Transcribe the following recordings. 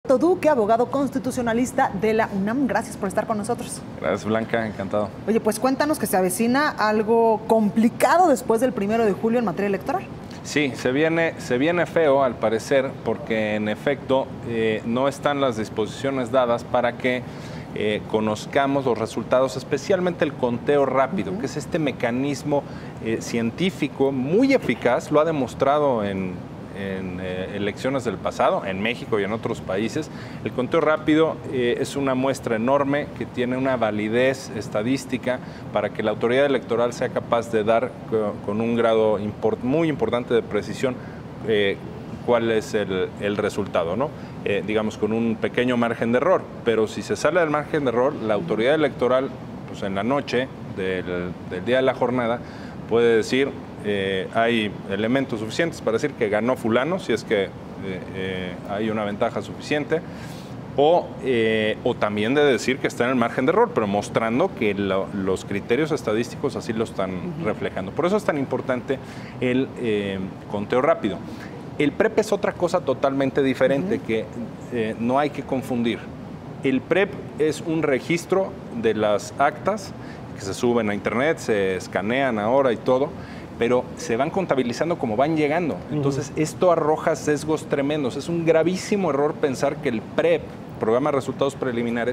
Roberto Duque, abogado constitucionalista de la UNAM. Gracias por estar con nosotros. Gracias, Blanca, encantado. Oye, pues cuéntanos que se avecina algo complicado después del 1 de julio en materia electoral. Sí, se viene feo al parecer, porque en efecto no están las disposiciones dadas para que conozcamos los resultados, especialmente el conteo rápido, que es este mecanismo científico muy eficaz, lo ha demostrado en elecciones del pasado, en México y en otros países. El conteo rápido es una muestra enorme que tiene una validez estadística para que la autoridad electoral sea capaz de dar con un grado muy importante de precisión cuál es el resultado, ¿no? Digamos, con un pequeño margen de error. Pero si se sale del margen de error, la autoridad electoral, pues en la noche del día de la jornada, puede decir, hay elementos suficientes para decir que ganó fulano, si es que hay una ventaja suficiente, o también de decir que está en el margen de error, pero mostrando que los criterios estadísticos así lo están reflejando. Por eso es tan importante el conteo rápido. El PREP es otra cosa totalmente diferente que no hay que confundir. El PREP es un registro de las actas que se suben a internet, se escanean ahora y todo, pero se van contabilizando como van llegando. Entonces, esto arroja sesgos tremendos. Es un gravísimo error pensar que el PREP, Programa de Resultados Preliminares,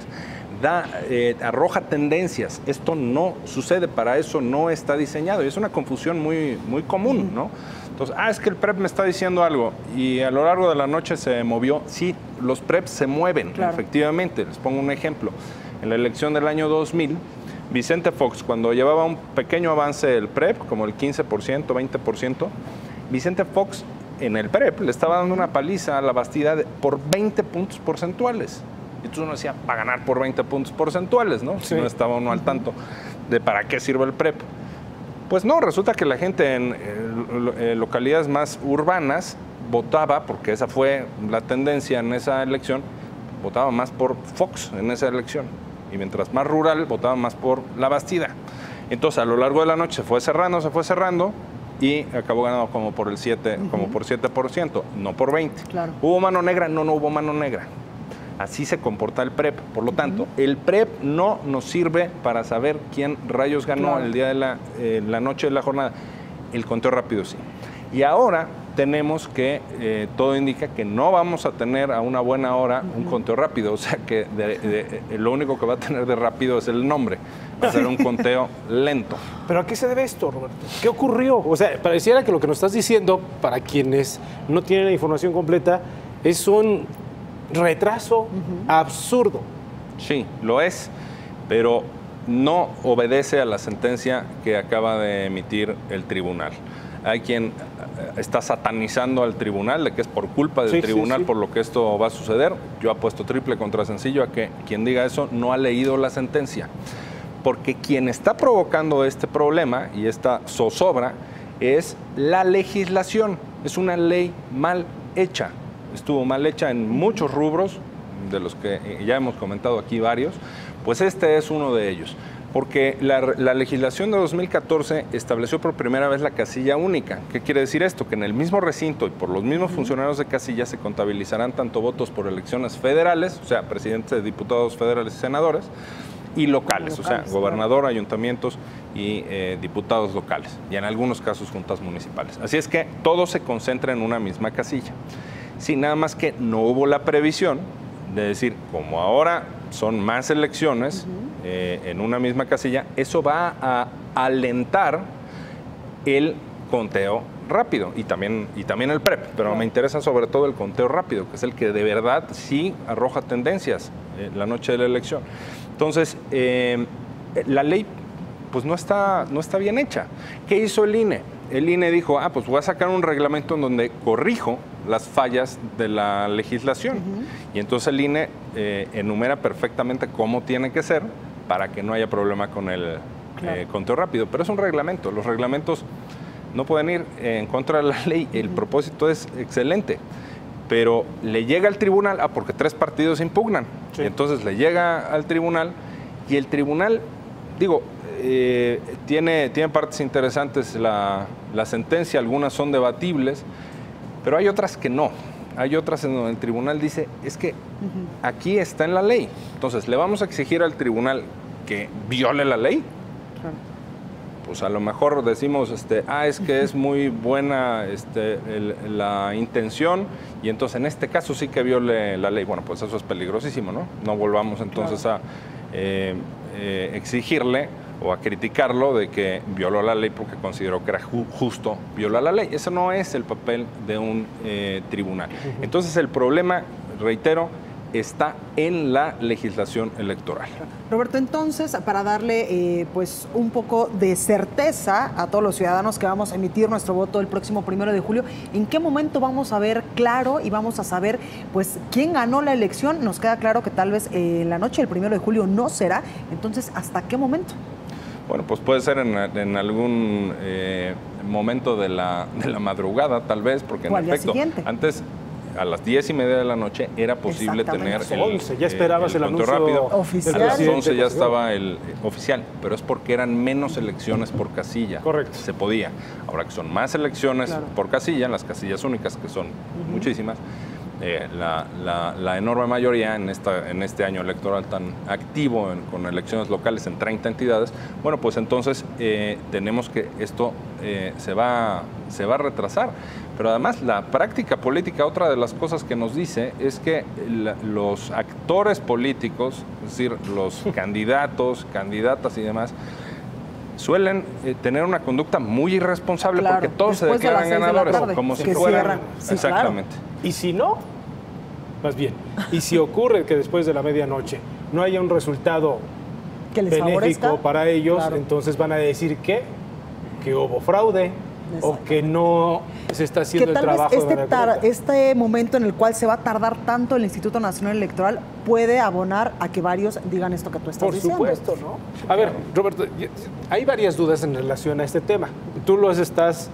arroja tendencias. Esto no sucede, para eso no está diseñado. Y es una confusión muy, muy común, ¿no? Entonces, es que el PREP me está diciendo algo y a lo largo de la noche se movió. Sí, los PREPs se mueven, efectivamente. Les pongo un ejemplo. En la elección del año 2000, Vicente Fox, cuando llevaba un pequeño avance del PREP, como el 15%, 20%, Vicente Fox en el PREP le estaba dando una paliza a la Bastida por 20 puntos porcentuales. Y entonces uno decía, va a ganar por 20 puntos porcentuales, ¿no? Si no estaba uno al tanto de para qué sirve el PREP. Pues no, resulta que la gente en localidades más urbanas votaba, porque esa fue la tendencia en esa elección, votaba más por Fox en esa elección. Y mientras más rural, votaba más por la Bastida. Entonces, a lo largo de la noche se fue cerrando y acabó ganando como por el 7%, como por 7%, no por 20%. Claro. ¿Hubo mano negra? No, no hubo mano negra. Así se comporta el PREP. Por lo tanto, el PREP no nos sirve para saber quién rayos ganó el día de la noche de la jornada. El conteo rápido sí. Y ahora tenemos que, todo indica que no vamos a tener a una buena hora un conteo rápido. O sea que lo único que va a tener de rápido es el nombre. Va a ser un conteo lento. ¿Pero a qué se debe esto, Roberto? ¿Qué ocurrió? O sea, pareciera que lo que nos estás diciendo, para quienes no tienen la información completa, es un retraso absurdo. Sí, lo es, pero no obedece a la sentencia que acaba de emitir el tribunal. Hay quien está satanizando al tribunal, de que es por culpa del tribunal por lo que esto va a suceder. Yo apuesto triple contra sencillo a que quien diga eso no ha leído la sentencia. Porque quien está provocando este problema y esta zozobra es la legislación. Es una ley mal hecha. Estuvo mal hecha en muchos rubros, de los que ya hemos comentado aquí varios, pues este es uno de ellos. Porque la legislación de 2014 estableció por primera vez la casilla única. ¿Qué quiere decir esto? Que en el mismo recinto y por los mismos funcionarios de casilla se contabilizarán tanto votos por elecciones federales, o sea, presidentes, diputados federales y senadores, y locales, o sea, gobernador, ayuntamientos y diputados locales, y en algunos casos juntas municipales. Así es que todo se concentra en una misma casilla. Sí, nada más que no hubo la previsión de decir, como ahora son más elecciones en una misma casilla, eso va a alentar el conteo rápido y también el PREP, pero me interesa sobre todo el conteo rápido, que es el que de verdad sí arroja tendencias la noche de la elección. Entonces, la ley pues no está bien hecha. ¿Qué hizo el INE? El INE dijo, pues voy a sacar un reglamento en donde corrijo las fallas de la legislación. Y entonces el INE enumera perfectamente cómo tiene que ser para que no haya problema con el conteo rápido. Pero es un reglamento. Los reglamentos no pueden ir en contra de la ley. El propósito es excelente. Pero le llega al tribunal, porque 3 partidos impugnan. Y entonces le llega al tribunal y el tribunal, digo, tiene partes interesantes la sentencia, algunas son debatibles, pero hay otras que no. hay otras en donde el tribunal dice, es que aquí está en la ley. Entonces, ¿le vamos a exigir al tribunal que viole la ley? Claro. Pues a lo mejor decimos, es que es muy buena la intención y entonces en este caso sí que viole la ley. Bueno, pues eso es peligrosísimo, ¿no? No volvamos entonces a exigirle o a criticarlo de que violó la ley porque consideró que era justo violar la ley. Ese no es el papel de un tribunal. Entonces el problema, reitero, está en la legislación electoral. Roberto, entonces, para darle pues un poco de certeza a todos los ciudadanos que vamos a emitir nuestro voto el próximo 1 de julio, ¿en qué momento vamos a ver claro y vamos a saber pues quién ganó la elección? Nos queda claro que tal vez en la noche del 1 de julio no será. Entonces, ¿hasta qué momento? Bueno, pues puede ser en algún momento de la madrugada, tal vez, porque en efecto, antes a las 10:30 de la noche era posible tener el 11, ya esperabas el conteo anuncio rápido. Oficial. A las 11 ya estaba el oficial, pero es porque eran menos elecciones por casilla. Correcto. Se podía. Ahora que son más elecciones por casilla, las casillas únicas, que son muchísimas, la enorme mayoría en este año electoral tan activo con elecciones locales en 30 entidades, bueno, pues entonces tenemos que esto se va a retrasar. Pero además la práctica política, otra de las cosas que nos dice es que los actores políticos, es decir, los candidatos, candidatas y demás, suelen tener una conducta muy irresponsable porque todos se declaran ganadores, como si fueran... Sí, exactamente. Claro. Y si no, más bien, y si ocurre que después de la medianoche no haya un resultado que les benéfico favorezca para ellos, entonces van a decir que hubo fraude o que no se está haciendo el trabajo de manera correcta. Este momento en el cual se va a tardar tanto el Instituto Nacional Electoral puede abonar a que varios digan esto que tú estás diciendo. Por supuesto, ¿no? A ver, Roberto, hay varias dudas en relación a este tema. Tú lo estás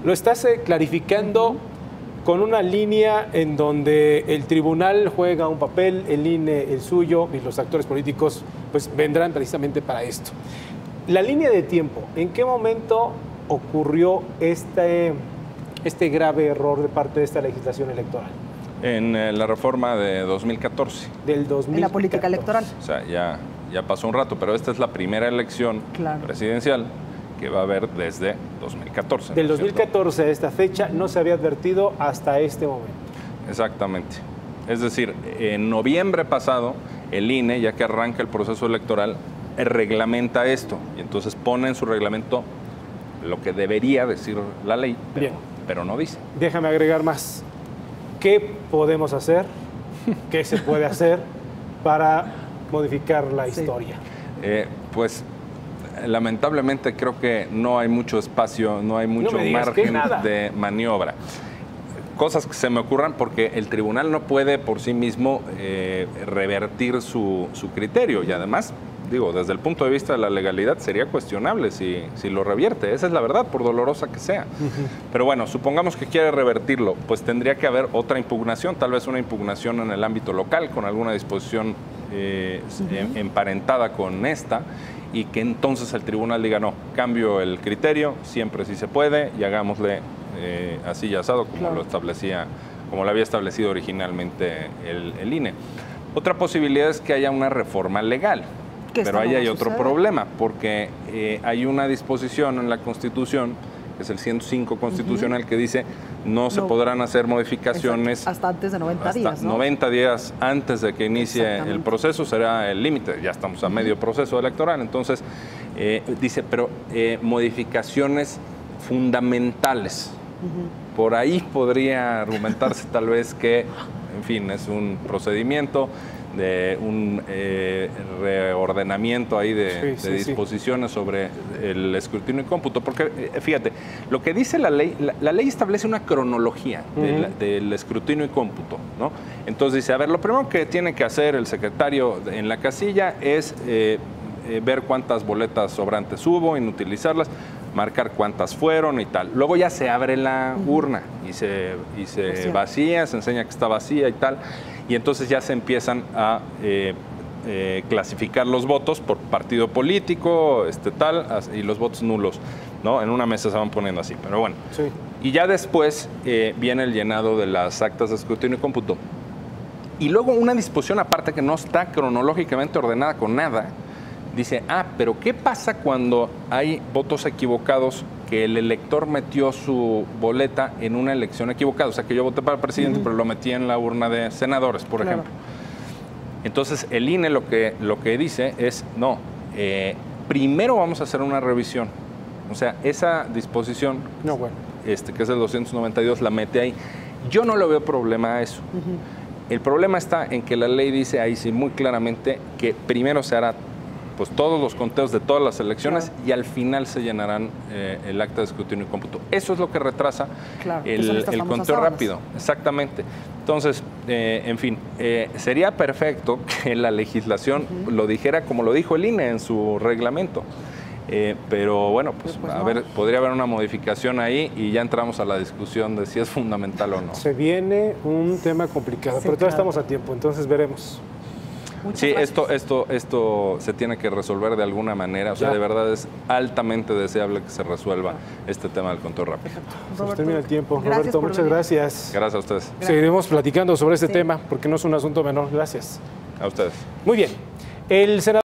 clarificando con una línea en donde el tribunal juega un papel, el INE el suyo y los actores políticos pues vendrán precisamente para esto. La línea de tiempo, ¿en qué momento ocurrió este grave error de parte de esta legislación electoral? En la reforma de 2014. Del 2014. En la política electoral. O sea, ya pasó un rato, pero esta es la primera elección presidencial que va a haber desde 2014. Del 2014 a esta fecha no se había advertido hasta este momento. Exactamente. Es decir, en noviembre pasado, el INE, ya que arranca el proceso electoral, reglamenta esto. Y entonces pone en su reglamento lo que debería decir la ley, pero no dice. Déjame agregar más. ¿Qué podemos hacer? ¿Qué se puede hacer para modificar la historia? Pues lamentablemente creo que no hay mucho espacio, no hay mucho margen de maniobra. Cosas que se me ocurran porque el tribunal no puede por sí mismo revertir su criterio y además, digo, desde el punto de vista de la legalidad sería cuestionable si lo revierte. Esa es la verdad, por dolorosa que sea. Pero bueno, supongamos que quiere revertirlo, pues tendría que haber otra impugnación, tal vez una impugnación en el ámbito local con alguna disposición emparentada con esta y que entonces el tribunal diga no, cambio el criterio, siempre sí se puede y hagámosle así y asado como lo había establecido originalmente el INE. Otra posibilidad es que haya una reforma legal. Pero ahí hay otro problema, porque hay una disposición en la Constitución, que es el 105 constitucional, que dice no se podrán hacer modificaciones hasta antes de 90 días, ¿no? 90 días antes de que inicie el proceso será el límite. Ya estamos a medio proceso electoral, entonces dice, pero modificaciones fundamentales. Por ahí podría argumentarse tal vez que, en fin, es un procedimiento de un reordenamiento ahí de disposiciones sobre el escrutinio y cómputo, porque fíjate, lo que dice la ley establece una cronología del escrutinio y cómputo, ¿no? Entonces dice, a ver, lo primero que tiene que hacer el secretario en la casilla es ver cuántas boletas sobrantes hubo, inutilizarlas, marcar cuántas fueron y tal. Luego ya se abre la urna y se vacía, se enseña que está vacía y tal. Y entonces ya se empiezan a clasificar los votos por partido político, y los votos nulos ¿no? En una mesa se van poniendo así, pero bueno. Sí. Y ya después viene el llenado de las actas de escrutinio y cómputo. Y luego una disposición aparte que no está cronológicamente ordenada con nada, dice, pero ¿qué pasa cuando hay votos equivocados que el elector metió su boleta en una elección equivocada? O sea, que yo voté para presidente, pero lo metí en la urna de senadores, por ejemplo. Entonces, el INE lo que dice es, no, primero vamos a hacer una revisión. O sea, esa disposición, que es el 292, la mete ahí. Yo no le veo problema a eso. El problema está en que la ley dice ahí sí muy claramente que primero se hará pues todos los conteos de todas las elecciones y al final se llenarán el acta de escrutinio y cómputo. Eso es lo que retrasa el conteo rápido. Exactamente. Entonces, en fin, sería perfecto que la legislación lo dijera como lo dijo el INE en su reglamento. Pero bueno, pues a ver, podría haber una modificación ahí y ya entramos a la discusión de si es fundamental o no. Se viene un tema complicado, pero todavía estamos a tiempo, entonces veremos. Sí, esto se tiene que resolver de alguna manera. O sea, de verdad es altamente deseable que se resuelva este tema del conteo rápido. Se nos termina el tiempo. Roberto, muchas gracias. Gracias a ustedes. Seguiremos platicando sobre este tema porque no es un asunto menor. Gracias. A ustedes. Muy bien. El senador